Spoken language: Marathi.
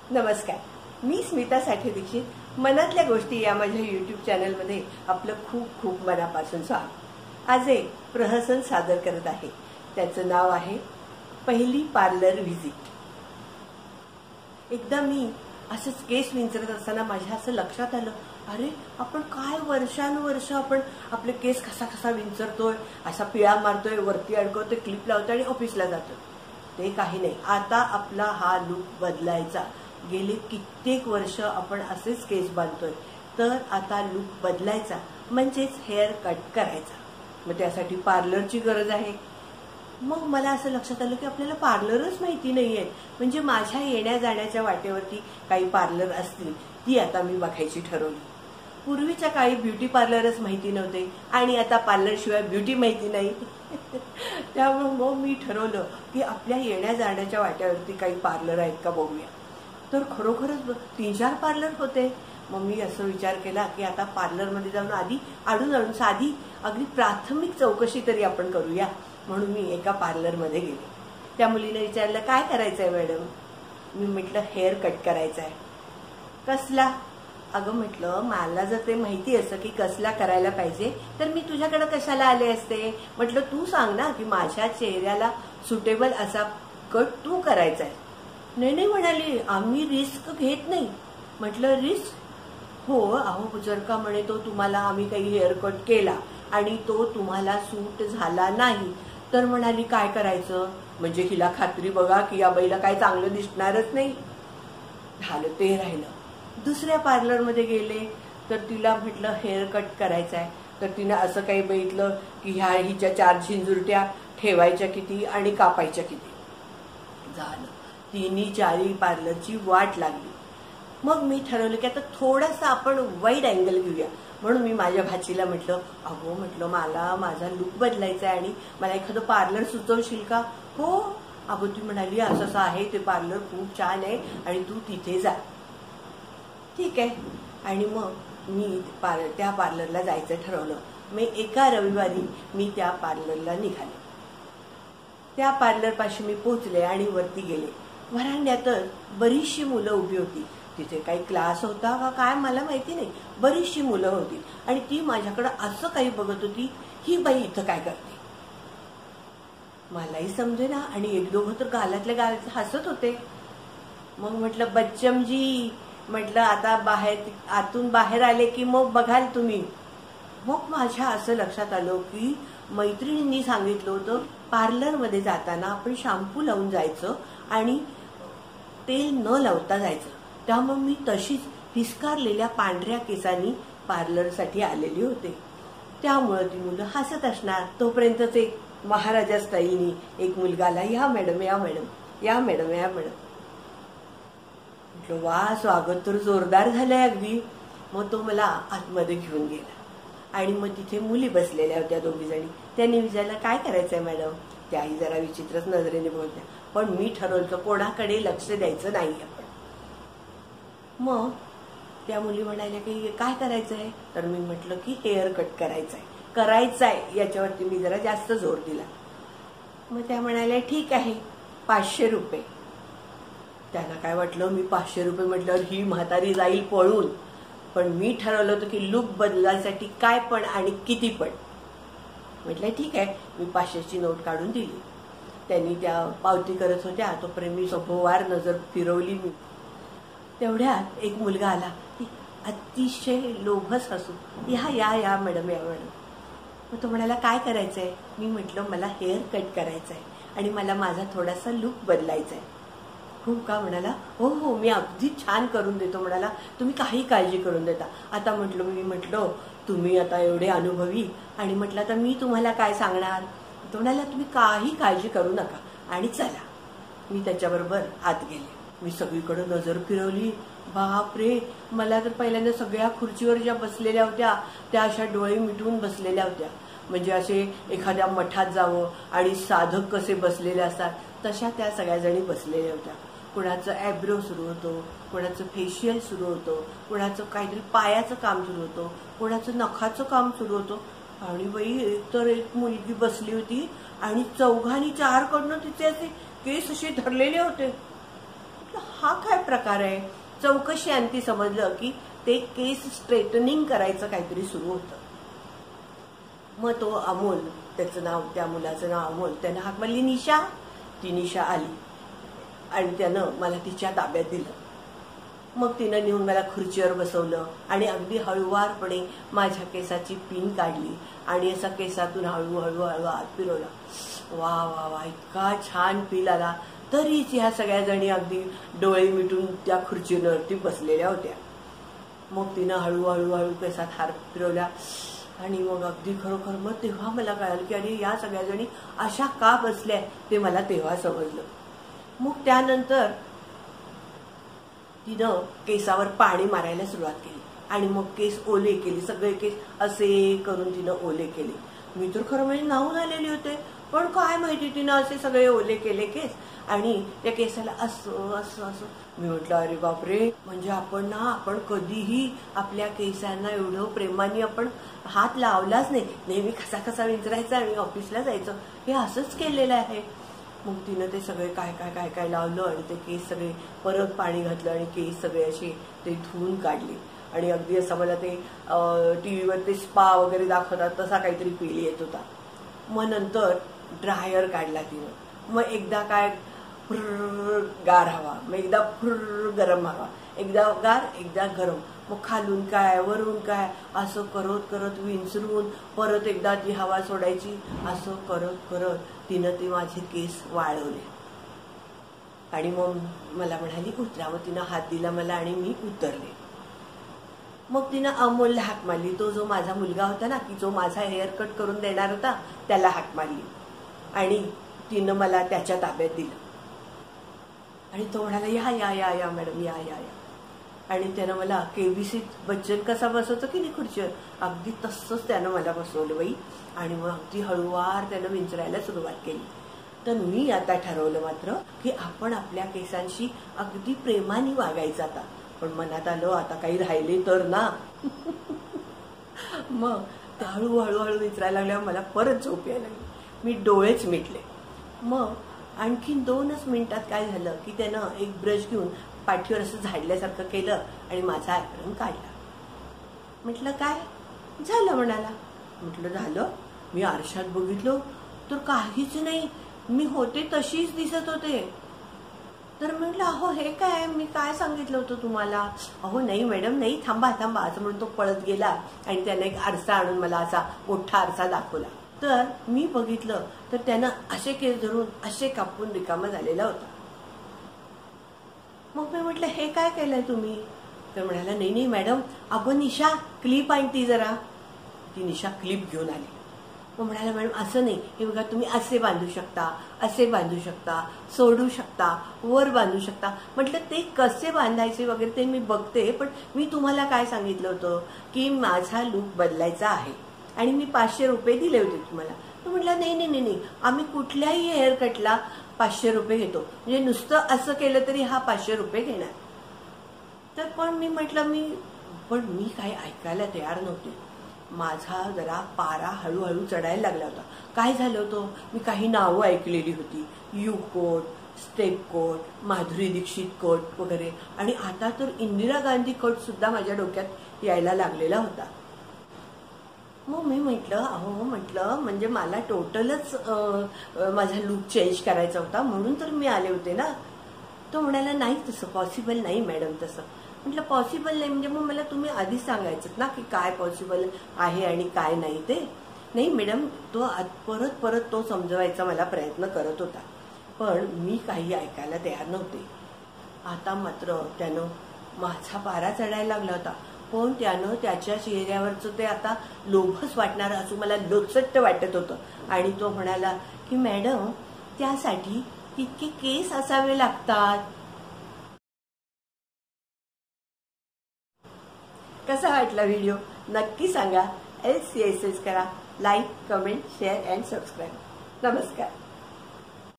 नमस्कार, मी स्मिता साठे दीक्षित. मनातल्या गोष्टी या माझ्या यूट्यूब चॅनलमध्ये आपलं खूप खूप मनापासून स्वागत. आज एक प्रहसन सादर करत आहे. त्याचं नाव आहे पहिली पार्लर व्हिजिट. एकदा मी असंच केस विंचरत असताना माझ्या असं लक्षात आलं, अरे आपण काय वर्षानुवर्ष आपण आपले केस कसा कसा विंचरतोय, असा पिळा मारतोय, वरती अडकवतोय, क्लिप लावतोय आणि ऑफिसला जातोय. ते काही नाही, आता आपला हा लुक बदलायचा. गेले कित्येक वर्ष आपण असेच केस बांधतोय, तर आता लुक बदलायचा म्हणजेच हेअर कट करायचा. मग त्यासाठी पार्लरची गरज आहे. मग मला असं लक्षात आलं की आपल्याला पार्लरच माहिती नाहीये. म्हणजे माझ्या येण्या जाण्याच्या वाटेवरती काही पार्लर असतील, ती आता मी बघायची ठरवली. पूर्वीच्या काळी ब्युटी पार्लरच माहिती नव्हते आणि आता पार्लर शिवाय ब्युटी माहिती नाही. त्यामुळे मग मी ठरवलं की आपल्या येण्या जाण्याच्या वाट्यावरती काही पार्लर आहेत का बघूया. तर खरोखरच 3-4 पार्लर होते. मग मी असं विचार केला की आता पार्लरमध्ये जाऊन आधी आडून साधी अगदी प्राथमिक चौकशी तरी आपण करूया. म्हणून मी एका पार्लरमध्ये गेले. त्या मुलीने विचारलं, काय करायचंय मॅडम? मी म्हटलं हेअर कट करायचा आहे. कसला? अगं म्हटलं, मला जर ते माहिती असतं की कसला करायला पाहिजे तर मी तुझ्याकडे कशाला आले असते. म्हटलं तू सांग ना की माझ्या चेहऱ्याला सुटेबल असा कट तू करायचा आहे. नाही म्हणाली, आम्ही रिस्क घेत नाही. म्हटलं रिस्क? हो अहो, जर का म्हणे तो तुम्हाला आम्ही काही हेअर कट केला आणि तो तुम्हाला सूट झाला नाही तर म्हणाली काय करायचं. म्हणजे हिला खात्री बघा की या बाईला काय चांगलं दिसणारच नाही. झालं ते राहिलं. दुसऱ्या पार्लरमध्ये गेले तर तिला म्हटलं हेअर कट करायचा आहे. तर तिने असं काही बघितलं की हिच्या 4 झिंजुरट्या ठेवायच्या किती आणि कापायच्या किती. झालं 3-4 पार्लरची वाट लागली. मग मी ठरवलं की आता थोडासा आपण वाईड अँगल घेऊया. म्हणून मी माझ्या भाचीला म्हटलं, अगो म्हटलं मला माझा लुक बदलायचा आहे आणि मला एखादं पार्लर सुचवशील का? हो अगो, ती म्हणाली असं असं आहे, ते पार्लर खूप छान आहे आणि तू तिथे जा. ठीक आहे. आणि मग मी त्या पार्लरला जायचं ठरवलं. मी एका रविवारी मी त्या पार्लरला निघाले. त्या पार्लरपाशी मी पोहोचले आणि वरती गेले. व्हरांड्यातच बरीचशी मुलं उभी होती. तिथे काही क्लास होता का काय मला माहिती नाही. बरीचशी मुलं होती आणि ती माझ्याकडे असं काही बघत होती, ही बाई इथं काय करते. मलाही समजे ना. आणि 1-2 तर गालातल्या गालात हसत होते. मग म्हटलं, बच्चमजी म्हटलं आता आतून बाहेर आले की मग बघाल तुम्ही. मग माझ्या असं लक्षात आलं की मैत्रिणींनी सांगितलं होतं पार्लरमध्ये जाताना आपण शॅम्पू लावून जायचं आणि तेल न लावता जायचं. त्यामुळे मी तशीच फिस्कारलेल्या पांढऱ्या केसांनी पार्लरसाठी आलेली होते. त्यामुळे ती मुलं हसत असणार. तोपर्यंत ते महाराजा स्टाईलनी एक मुलगा आला, या मॅडम या मॅडम या मॅडम या मॅडम. म्हटलं वा, स्वागत तर जोरदार झालंय अगदी. मग तो मला आतमध्ये घेऊन गेला आणि मग तिथे मुली बसलेल्या होत्या 2 जणी. त्यांनी विचारलं, काय करायचंय मॅडम? त्याही जरा विचित्रच नजरेने बोलत्या. पण मी ठरवलं कोणाकडे लक्ष द्यायचं नाही आपण. मग त्या मुली म्हणाल्या की काय करायचंय? तर मी म्हटलं की हेअर कट करायचंय. याच्यावरती मी जरा जास्त जोर दिला. मग त्या म्हणाल्या ठीक आहे, 500 रुपये. त्यांना काय वाटलं मी 500 रुपये म्हटल्यावर ही म्हातारी जाईल पळून. पण मी ठरवलं होतं की लुक बदलायसाठी काय पण आणि किती पण. म्हटलं ठीक आहे. मी 500ची नोट काढून दिली. त्यांनी त्या पावती करत होत्या. तोपर्यंत मी सभोवार नजर फिरवली. मी तेवढ्यात एक मुलगा आला, अतिशय लोभस हसू, या मॅडम या मॅडम. मग तो म्हणाला काय करायचंय? मी म्हटलं मला हेअर कट करायचंय आणि मला माझा थोडासा लुक बदलायचा आहे. हो का? म्हणाला हो मी अगदी छान करून देतो. म्हणाला तुम्ही काही काळजी करून देता. आता मी म्हटलं तुम्ही आता एवढे अनुभवी आणि म्हटलं आता मी तुम्हाला काय सांगणार. तो म्हणाला तुम्ही काही काळजी करू नका आणि चला. मी त्याच्याबरोबर आत गेले. मी सगळीकडे नजर फिरवली. बापरे, मला तर पहिल्यांदा सगळ्या खुर्चीवर ज्या बसलेल्या होत्या त्या अशा डोळे मिटून बसलेल्या होत्या. म्हणजे असे एखाद्या मठात जावं आणि साधक कसे बसलेले असतात तशा त्या सगळ्या जणी बसलेल्या होत्या. कोणाचं ॲब्रो सुरू होतं, कोणाचं फेशियल सुरू होतं, कोणाचं काहीतरी पायाचं काम सुरू होतं, कोणाचं नखाचं काम सुरू होतं. आणि बाई एकतर एक मुलगी बसली होती आणि 4 कडनं तिचे असे केस असे धरलेले होते. हा काय प्रकार आहे. चौकशी अंती समजलं की ते केस स्ट्रेटनिंग करायचं काहीतरी सुरू होतं. मग तो अमोल, त्याचं नाव, त्या मुलाचं नाव अमोल, त्यानं हाक मारली निशा. ती निशा आली आणि त्यानं मला तिच्या ताब्यात दिलं. मग तिनं नेऊन मला खुर्चीवर बसवलं आणि अगदी हळूवारपणे माझ्या केसाची पिन काढली आणि असा केसातून हळूहळू आत फिरवला. वा वा वा, इतका छान फील आला. तरीच ह्या सगळ्या जणी अगदी डोळे मिटून त्या खुर्चीवरती बसलेल्या होत्या. मग तिनं हळूहळू केसात हात फिरवल्या आणि मग अगदी खरोखर मग तेव्हा मला कळालं की अरे या सगळ्या जणी अशा का बसल्या, ते मला तेव्हा समजलं. मग त्यानंतर तिनं केसावर पाणी मारायला सुरुवात केली आणि मग केस ओले केले. सगळे केस असे करून तिनं ओले केले. मी तर खरं म्हणजे नाहून आलेली होते, पण काय माहिती तिनं असे सगळे ओले केले केस आणि त्या केसाला असं असं असं. मी म्हटलं अरे बापरे, म्हणजे आपण कधीही आपल्या केसांना एवढं प्रेमाने आपण हात लावलाच नाही. नेहमी कसा विंचरायचा आणि ऑफिसला जायचं, हे असंच केलेलं आहे. मग तिनं ते सगळे काय लावलं आणि ते केस सगळे परत पाणी घातलं आणि केस सगळे असे ते धुवून काढले. आणि अगदी असं मला ते टीव्हीवर ते स्पा वगैरे दाखवतात तसा काहीतरी फील येत होता. मग नंतर ड्रायर काढला तिनं. मग एकदा काय गार हवा, मग एकदा गरम हवा, एकदा गार एकदा गरम, मग खालून काय वरून काय असं करत विंचरून परत एकदा ती हवा सोडायची. असं करत तिनं ते माझे केस वाळवले आणि मग मला म्हणाली उतरा. मग तिनं हात दिला मला आणि मी उतरले. मग तिनं अमोलला हाक मारली. तो जो माझा मुलगा होता ना, की जो माझा हेअर कट करून देणार होता, त्याला हाक मारली आणि तिनं मला त्याच्या ताब्यात दिलं. आणि तो म्हणाला या या या या मॅडम या या या. आणि त्यानं मला केबीसी बच्चन कसा बसवतो की नाही खुर्चीवर, अगदी तसंच त्यानं मला बसवलं बाई. आणि मग अगदी हळूवार त्यानं विंचरायला सुरुवात केली. तर मी आता ठरवलं मात्र की आपण आपल्या केसांशी अगदी प्रेमाने वागायचं आता. पण मनात आलं आता काही राहिले तर ना. मग हळूहळू विचारायला लागल्यावर मला परत झोप यायला लागली. मी डोळेच मिटले. मग आणखीन 2च मिनिटात काय झालं की त्यानं एक ब्रश घेऊन पाठीवर असं झाडल्यासारखं केलं आणि माझा आयब्रो काढला. म्हटलं काय झालं म्हणाला. म्हटलं झालं. मी आरशात बघितलं तर काहीच नाही, मी होते तशीच दिसत होते. तर म्हटलं अहो हे काय, मी काय सांगितलं होतं तुम्हाला. अहो नाही मॅडम नाही, थांबा असं म्हणून तो पळत गेला आणि त्याने एक आरसा आणून मला असा मोठा आरसा दाखवला. तर मी बघितलं तर त्यानं असे केस धरून असे कापून रिकामा झालेला होता. मग मी म्हटलं हे काय केलंय तुम्ही. तर म्हणाला नाही मॅडम, अगं निशा क्लिप आणती जरा. ती निशा क्लिप घेऊन आली. मग म्हणाला मॅडम असं नाही, हे बघा तुम्ही असे बांधू शकता, असे बांधू शकता, सोडू शकता, वर बांधू शकता. म्हटलं ते कसे बांधायचे वगैरे ते मी बघते, पण मी तुम्हाला काय सांगितलं होतं की माझा लुक बदलायचा आहे आणि मी 500 रुपये दिले होते तुम्हाला. तर म्हटलं नाही, आम्ही कुठल्याही हेअर कटला 500 रुपये घेतो, म्हणजे नुसतं असं केलं तरी हा 500 रुपये घेणार. तर पण मी म्हटलं मी काही ऐकायला तयार नव्हते. माझा जरा पारा हळूहळू चढायला लागला होता. काय झालं होतं, मी काही नावं ऐकलेली होती, U coat, step coat, Madhuri Dixit coat वगैरे, आणि आता तर इंदिरा गांधी कोट सुद्धा माझ्या डोक्यात यायला लागलेला होता. मग मी म्हटलं म्हणजे मला टोटलच माझा लुक चेंज करायचा होता, म्हणून तर मी आले होते ना. तो म्हणाला नाही तसं पॉसिबल नाही मॅडम तसं. म्हटलं पॉसिबल नाही म्हणजे मग मला तुम्ही आधीच सांगायचं ना की काय पॉसिबल आहे आणि काय नाही ते. नाही मॅडम, तो परत तो समजवायचा मला प्रयत्न करत होता, पण मी काही ऐकायला तयार नव्हते. आता मात्र त्यानं माझा पारा चढायला लागला होता, पण त्यानं त्याच्या चेहऱ्यावरचं ते आता लोभच वाटणारं असं मला लोचट्ट वाटत होतं. आणि तो म्हणाला की मॅडम त्यासाठी इतके केस असावे लागतात. कसा वाटला व्हिडिओ नक्की सांगा. LCSS करा, like, comment, share and subscribe. नमस्कार.